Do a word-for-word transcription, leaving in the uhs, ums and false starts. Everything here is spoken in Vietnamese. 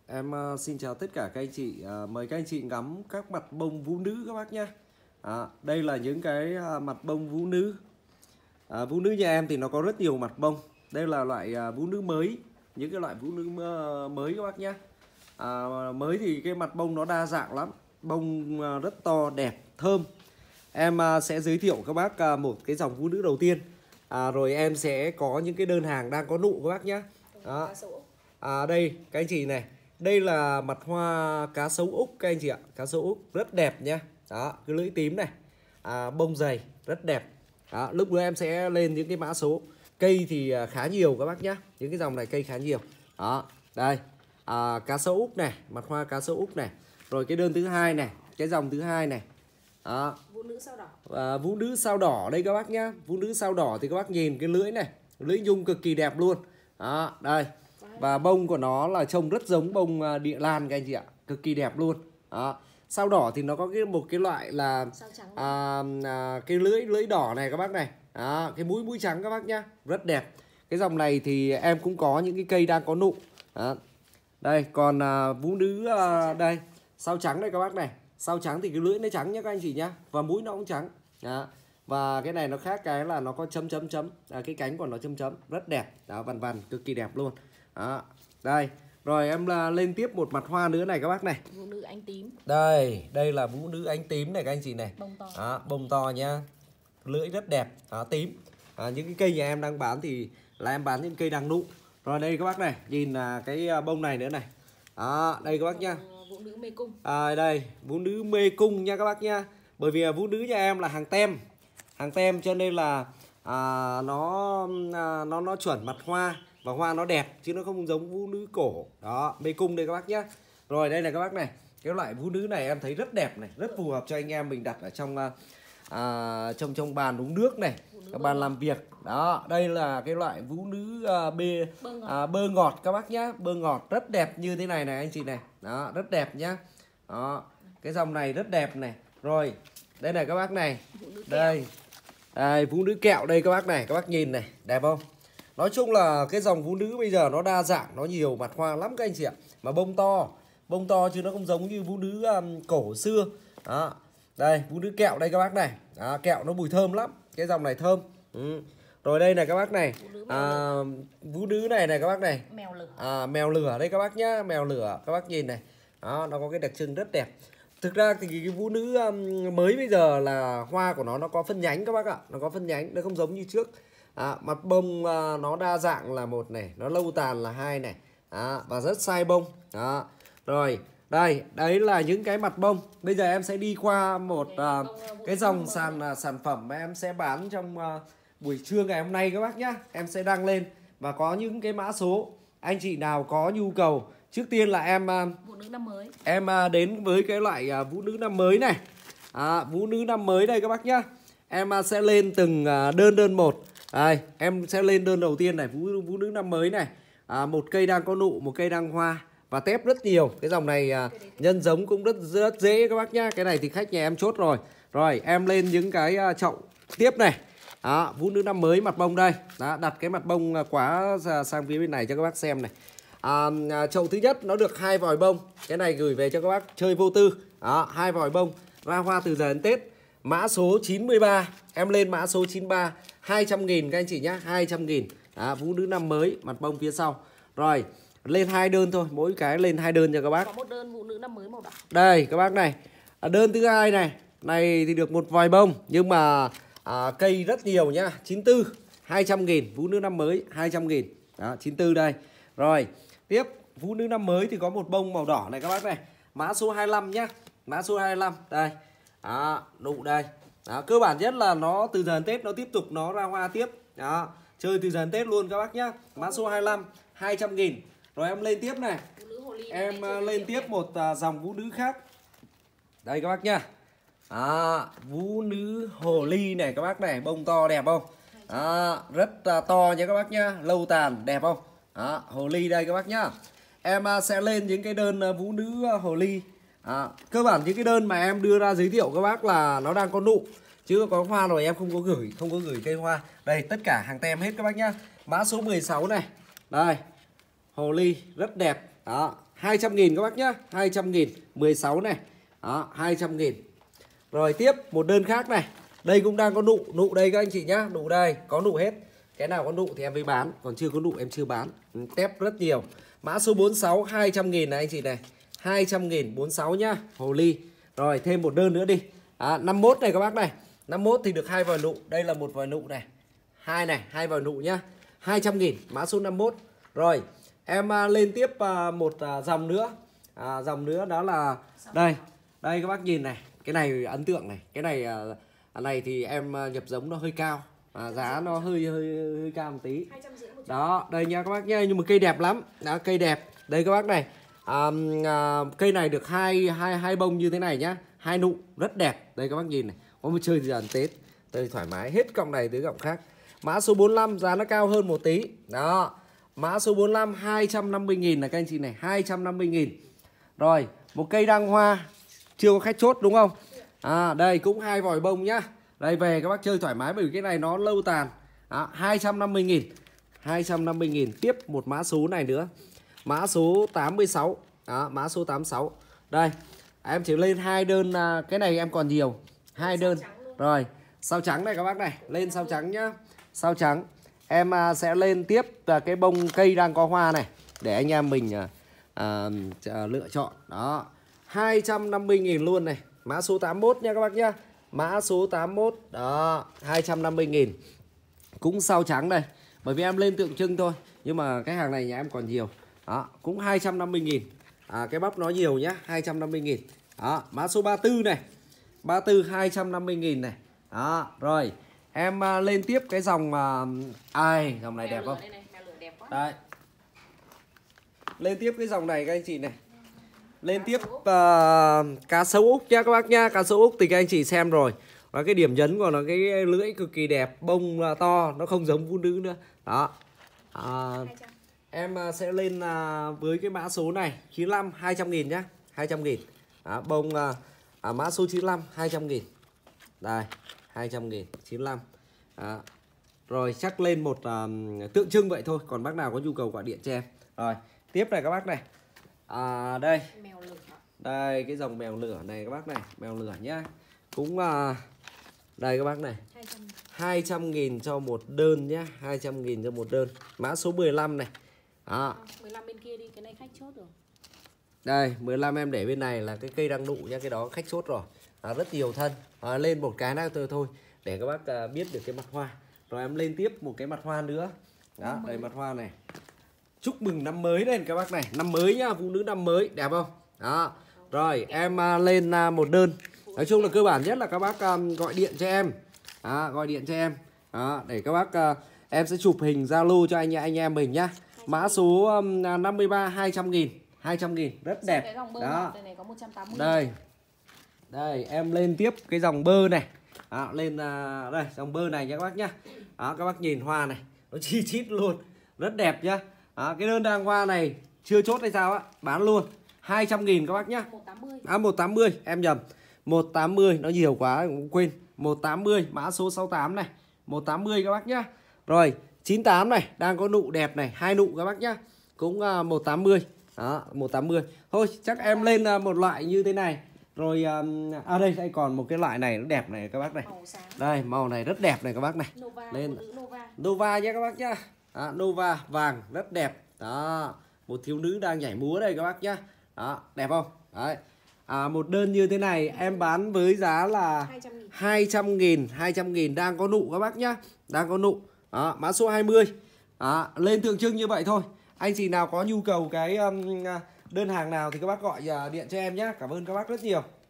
Em uh, xin chào tất cả các anh chị. Uh, mời các anh chị ngắm các mặt bông vũ nữ các bác nhé. À, đây là những cái uh, mặt bông vũ nữ. À, vũ nữ nhà em thì nó có rất nhiều mặt bông. Đây là loại uh, vũ nữ mới, những cái loại vũ nữ uh, mới các bác nhé. À, mới thì cái mặt bông nó đa dạng lắm, bông uh, rất to, đẹp, thơm. Em uh, sẽ giới thiệu các bác uh, một cái dòng vũ nữ đầu tiên. À, rồi em sẽ có những cái đơn hàng đang có nụ các bác nhé. Đó. À, đây các anh chị này, đây là mặt hoa cá sấu Úc các anh chị ạ. Cá sấu Úc rất đẹp nhá. Đó, cái lưỡi tím này, à, bông dày rất đẹp. Đó, lúc nữa em sẽ lên những cái mã số. Cây thì khá nhiều các bác nhá. Những cái dòng này cây khá nhiều. Đó, đây, à, cá sấu Úc này, mặt hoa cá sấu Úc này. Rồi cái đơn thứ hai này, cái dòng thứ hai này. Đó, vũ nữ sao đỏ. À, vũ nữ sao đỏ đây các bác nhá. Vũ nữ sao đỏ thì các bác nhìn cái lưỡi này, lưỡi nhung cực kỳ đẹp luôn. Đó, đây. Và bông của nó là trông rất giống bông địa lan các anh chị ạ, cực kỳ đẹp luôn. Đó. Sao đỏ thì nó có cái một cái loại là à, à, cái lưỡi lưỡi đỏ này các bác này. Đó, cái mũi mũi trắng các bác nhá, rất đẹp. Cái dòng này thì em cũng có những cái cây đang có nụ. Đó. Đây, còn à, vũ nữ à, đây, sao trắng đây các bác này. Sao trắng thì cái lưỡi nó trắng nhá các anh chị nhá, và mũi nó cũng trắng. Đó. Và cái này nó khác cái là nó có chấm chấm chấm, à, cái cánh của nó chấm chấm, rất đẹp. Đó, vằn vằn cực kỳ đẹp luôn. Đó. Đây, rồi em là lên tiếp một mặt hoa nữa này các bác này. Vũ nữ ánh tím. Đây, đây là vũ nữ ánh tím này các anh chị này. Bông to. Đó, bông to nhá. Lưỡi rất đẹp, đó, tím. À, những cái cây nhà em đang bán thì là em bán những cây đang nụ. Rồi đây các bác này, nhìn là cái bông này nữa này. Đó, đây các bác nhá. Vũ nữ mê cung. À, đây, vũ nữ mê cung nha các bác nhá. Bởi vì vũ nữ nhà em là hàng tem. Hàng tem cho nên là à, nó à, nó nó chuẩn mặt hoa và hoa nó đẹp chứ nó không giống vũ nữ cổ. Đó, mê cung đây các bác nhé. Rồi đây này các bác này, cái loại vũ nữ này em thấy rất đẹp này, rất phù hợp cho anh em mình đặt ở trong à, trong trong bàn uống nước này, các bàn làm việc. Đó, đây là cái loại vũ nữ à, bê bơ ngọt. À, bơ ngọt các bác nhá, bơ ngọt rất đẹp như thế này này anh chị này. Đó, rất đẹp nhá. Đó, cái dòng này rất đẹp này. Rồi, đây này các bác này. Đây. Đây, vũ nữ kẹo đây các bác này, các bác nhìn này, đẹp không? Nói chung là cái dòng vũ nữ bây giờ nó đa dạng, nó nhiều mặt hoa lắm các anh chị ạ. Mà bông to, bông to chứ nó không giống như vũ nữ um, cổ xưa. Đó. Đây, vũ nữ kẹo đây các bác này. Đó, kẹo nó mùi thơm lắm, cái dòng này thơm. Ừ. Rồi đây này các bác này, à, vũ nữ này này các bác này. Mèo lửa. À, mèo lửa đây các bác nhá, mèo lửa các bác nhìn này. Đó, nó có cái đặc trưng rất đẹp. Thực ra thì cái vũ nữ um, mới bây giờ là hoa của nó nó có phân nhánh các bác ạ, nó có phân nhánh, nó không giống như trước. À, mặt bông uh, nó đa dạng là một này, nó lâu tàn là hai này. Đó, và rất sai bông. Đó. Rồi, đây, đấy là những cái mặt bông. Bây giờ em sẽ đi qua một uh, cái dòng sàn uh, sản phẩm mà em sẽ bán trong uh, buổi trưa ngày hôm nay các bác nhá. Em sẽ đăng lên và có những cái mã số. Anh chị nào có nhu cầu, trước tiên là em uh, vũ nữ năm mới. Em uh, đến với cái loại uh, vũ nữ năm mới này. À, vũ nữ năm mới đây các bác nhá. Em uh, sẽ lên từng uh, đơn đơn một. Đây, em sẽ lên đơn đầu tiên này, vũ vũ nữ năm mới này. À, một cây đang có nụ, một cây đang hoa và tép rất nhiều. Cái dòng này uh, nhân giống cũng rất rất dễ các bác nhá. Cái này thì khách nhà em chốt rồi. Rồi, em lên những cái uh, chậu tiếp này. Đó, vũ nữ năm mới mặt bông đây. Đó, đặt cái mặt bông uh, quá sang phía bên này cho các bác xem này. À, chậu thứ nhất nó được hai vòi bông. Cái này gửi về cho các bác chơi vô tư. Đó, hai vòi bông ra hoa từ giờ đến Tết. Mã số chín mươi ba. Em lên mã số chín mươi ba, hai trăm nghìn các anh chị nhá, hai trăm nghìn. Đó, vũ nữ năm mới, mặt bông phía sau. Rồi, lên hai đơn thôi, mỗi cái lên hai đơn cho các bác. Có một đơn vũ nữ năm mới màu đỏ. Đây các bác này. À, đơn thứ hai này, này thì được một vòi bông nhưng mà à, cây rất nhiều nhá, chín mươi tư, hai trăm nghìn, vũ nữ năm mới hai trăm nghìn. Đó, chín mươi tư đây. Rồi, tiếp vũ nữ năm mới thì có một bông màu đỏ này các bác này. Mã số hai mươi lăm nhá. Mã số hai mươi lăm đây. Đó, nụ đây. Đó, cơ bản nhất là nó từ giờ đến Tết nó tiếp tục nó ra hoa tiếp. Đó, chơi từ giờ đến Tết luôn các bác nhá. Mã số hai mươi lăm, hai trăm nghìn. Rồi em lên tiếp này. Em lên tiếp một uh, dòng vũ nữ khác. Đây các bác nhá. À, vũ nữ hồ ly này các bác này, bông to đẹp không? À, rất uh, to nha các bác nhá, lâu tàn đẹp không? Đó, hồ ly đây các bác nhá. Em uh, sẽ lên những cái đơn uh, vũ nữ uh, hồ ly. À, cơ bản những cái đơn mà em đưa ra giới thiệu các bác là nó đang có nụ, chứ có hoa rồi em không có gửi, không có gửi cây hoa. Đây tất cả hàng tem hết các bác nhá. Mã số mười sáu này. Đây. Hồ ly rất đẹp. Đó, hai trăm nghìn các bác nhá, hai trăm nghìn, mười sáu này. Đó, hai trăm nghìn. Rồi tiếp một đơn khác này. Đây cũng đang có nụ, nụ đây các anh chị nhá, nụ đây, có nụ hết. Cái nào có nụ thì em mới bán, còn chưa có nụ em chưa bán. Tép rất nhiều. Mã số bốn sáu, hai trăm nghìn này anh chị này. hai trăm nghìn, bốn mươi sáu nhá, hồ ly. Rồi thêm một đơn nữa đi. À, năm mốt này các bác này. năm mốt thì được hai vòi nụ, đây là một vòi nụ này. Hai này, hai vòi nụ nhá. hai trăm nghìn, mã số năm mốt. Rồi, em à, lên tiếp à, một à, dòng nữa. À, dòng nữa đó là đây. Đây các bác nhìn này, cái này ấn tượng này. Cái này à, này thì em à, nhập giống nó hơi cao. À, giá nó hơi hơi hơi cao một tí. Đó, đây nha các bác nhá, nhưng mà cây đẹp lắm. Đó, cây đẹp. Đây các bác này. À, à, cây này được hai hai hai bông như thế này nhá, hai nụ rất đẹp. Đây các bác nhìn này, có một chơi dần Tết, đây thoải mái hết cọng này tới cọng khác. Mã số bốn mươi lăm giá nó cao hơn một tí. Đó, mã số bốn mươi lăm hai trăm năm mươi nghìn là các anh chị này, hai trăm năm mươi nghìn. Rồi, một cây đăng hoa chưa có khách chốt đúng không? À, đây cũng hai vòi bông nhá. Đây về các bác chơi thoải mái bởi vì cái này nó lâu tàn. Đó, hai trăm năm mươi nghìn. hai trăm năm mươi nghìn. Tiếp một mã số này nữa. Mã số tám mươi sáu. Đó, mã số tám mươi sáu. Đây, em chỉ lên hai đơn, cái này em còn nhiều. Hai đơn. Rồi, sao trắng này các bác này, lên sao trắng nhá. Sao trắng. Em sẽ lên tiếp cái bông cây đang có hoa này để anh em mình à, à, lựa chọn. Đó, hai trăm năm mươi nghìn luôn này. Mã số tám mươi mốt nha các bác nhá. Mã số tám mươi mốt. Đó, hai trăm năm mươi nghìn. Cũng sao trắng đây. Bởi vì em lên tượng trưng thôi, nhưng mà cái hàng này nhà em còn nhiều. Đó, cũng hai trăm năm mươi nghìn. À, cái bắp nó nhiều nhá, hai trăm năm mươi nghìn. Đó, mã số ba mươi tư này. ba mươi tư hai trăm năm mươi nghìn này. Đó, rồi. Em uh, lên tiếp cái dòng uh, ai, dòng này đẹp không? Đây. Lên tiếp cái dòng này các anh chị này. Lên tiếp uh, cá sấu Úc nha các bác nha. Cá sấu Úc thì các anh chị xem rồi. Và cái điểm nhấn của nó cái lưỡi cực kỳ đẹp, bông uh, to, nó không giống phụ nữ nữa. Đó. Uh, em uh, sẽ lên uh, với cái mã số này chín mươi lăm hai trăm nghìn nhá, hai trăm nghìn. Đó, bông uh, à, mã số chín mươi lăm hai trăm nghìn. Đây, hai trăm nghìn, chín mươi lăm. Đó. Rồi chắc lên một uh, tượng trưng vậy thôi, còn bác nào có nhu cầu gọi điện cho em. Rồi, tiếp này các bác này. À, đây. Đây cái dòng mèo lửa này các bác này, mèo lửa nhá. Cũng uh, đây các bác này. hai trăm nghìn cho một đơn nhá, hai trăm nghìn cho một đơn. Mã số mười lăm này. Đó. mười lăm bên kia đi, cái này khách chốt rồi. Đây, mười lăm em để bên này là cái cây đăng nụ nha, cái đó khách chốt rồi. À, rất nhiều thân. À, lên một cái nào thôi thôi để các bác uh, biết được cái mặt hoa. Rồi em lên tiếp một cái mặt hoa nữa. Đó, đây mặt hoa này. Chúc mừng năm mới lên các bác này, năm mới nhá, phụ nữ năm mới, đẹp không? Đó. Rồi, em uh, lên uh, một đơn. Nói chung là cơ bản nhất là các bác um, gọi điện cho em. Đó, gọi điện cho em. Đó, để các bác uh, em sẽ chụp hình Zalo cho anh anh em mình nhá. Mã số um, năm mươi ba hai trăm nghìn. hai trăm nghìn, rất đẹp. Đó. Đây. Đây, em lên tiếp cái dòng bơ này. Đó, lên uh, đây, dòng bơ này nha các bác nhá. Đó, các bác nhìn hoa này, nó chi chít luôn, rất đẹp nhá. Đó, cái đơn đang hoa này chưa chốt hay sao á, bán luôn. hai trăm nghìn các bác nhá. À, một trăm tám mươi, em nhầm. một trăm tám mươi, nó nhiều quá cũng quên. một trăm tám mươi, mã số sáu mươi tám này. một trăm tám mươi các bác nhá. Rồi, chín mươi tám này, đang có nụ đẹp này, hai nụ các bác nhá. Cũng uh, một trăm tám mươi. Đó, một trăm tám mươi. Thôi, chắc em lên uh, một loại như thế này. Rồi, um, à đây, đây còn một cái loại này nó đẹp này các bác này. Đây, màu này rất đẹp này các bác này. Nova, lên Nova. Nova nhé các bác nhá. Đó, Nova, vàng, rất đẹp. Đó, một thiếu nữ đang nhảy múa đây các bác nhá. Đó, đẹp không? Đấy. À, một đơn như thế này em bán với giá là hai trăm nghìn. hai trăm nghìn đang có nụ các bác nhá. Đang có nụ. Đó, mã số hai mươi. Đó, lên tượng trưng như vậy thôi. Anh chị nào có nhu cầu cái um, đơn hàng nào thì các bác gọi uh, điện cho em nhé. Cảm ơn các bác rất nhiều.